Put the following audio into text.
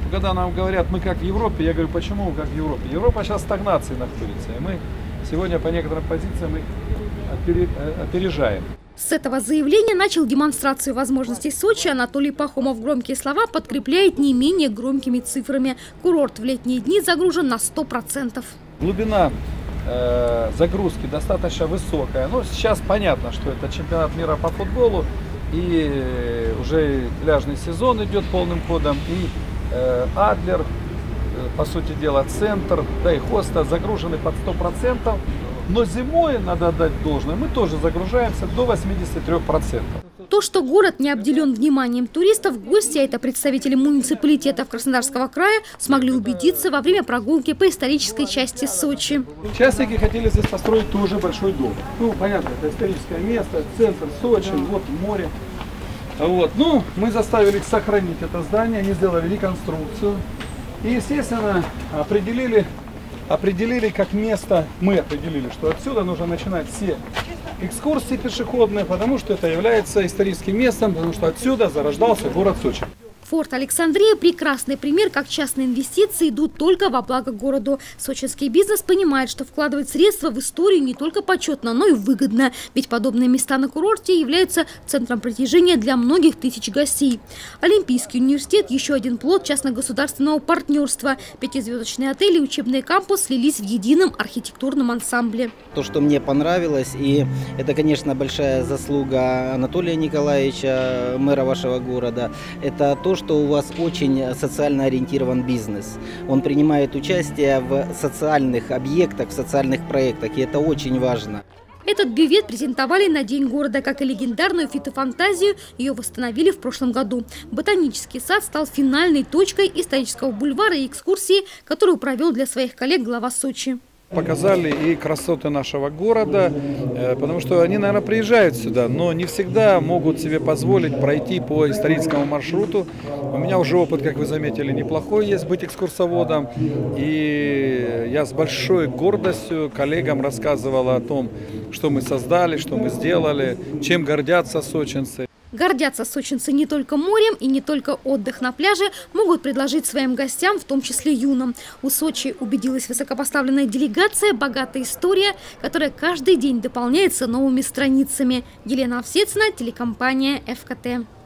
Когда нам говорят, мы как в Европе, я говорю, почему как в Европе? Европа сейчас в стагнации находится, и мы сегодня по некоторым позициям их опережаем. С этого заявления начал демонстрацию возможностей Сочи Анатолий Пахомов. Громкие слова подкрепляет не менее громкими цифрами. Курорт в летние дни загружен на 100%. Глубина загрузки достаточно высокая. Но сейчас понятно, что это чемпионат мира по футболу. И уже пляжный сезон идет полным ходом. И Адлер, по сути дела, центр, да и Хоста загружены под 100%. Но зимой, надо отдать должное, мы тоже загружаемся до 83%. То, что город не обделен вниманием туристов, гости, а это представители муниципалитетов Краснодарского края, смогли убедиться во время прогулки по исторической части Сочи. Частники хотели здесь построить тоже большой дом. Ну, понятно, это историческое место, центр Сочи, вот море. Вот. Ну, мы заставили их сохранить это здание, они сделали реконструкцию. И, естественно, определили как место, мы определили, что отсюда нужно начинать все экскурсии пешеходные, потому что это является историческим местом, потому что отсюда зарождался город Сочи. Форт Александрия – прекрасный пример, как частные инвестиции идут только во благо городу. Сочинский бизнес понимает, что вкладывать средства в историю не только почетно, но и выгодно. Ведь подобные места на курорте являются центром притяжения для многих тысяч гостей. Олимпийский университет – еще один плод частно-государственного партнерства. 5-звездочные отели и учебный кампус слились в едином архитектурном ансамбле. То, что мне понравилось, и это, конечно, большая заслуга Анатолия Николаевича, мэра вашего города, это то, что у вас очень социально ориентирован бизнес. Он принимает участие в социальных объектах, в социальных проектах, и это очень важно. Этот бювет презентовали на День города, как и легендарную фитофантазию. Ее восстановили в прошлом году. Ботанический сад стал финальной точкой исторического бульвара и экскурсии, которую провел для своих коллег глава Сочи. Показали и красоты нашего города, потому что они, наверное, приезжают сюда, но не всегда могут себе позволить пройти по историческому маршруту. У меня уже опыт, как вы заметили, неплохой есть быть экскурсоводом. И я с большой гордостью коллегам рассказывал о том, что мы создали, что мы сделали, чем гордятся сочинцы. Гордятся сочинцы не только морем и не только отдых на пляже могут предложить своим гостям, в том числе юным. У Сочи убедилась высокопоставленная делегация, богатая история, которая каждый день дополняется новыми страницами. Елена Овсецина, телекомпания ФКТ.